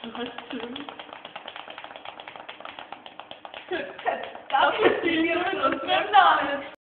Du heißt Tim. Das ist die mit unserem Namen.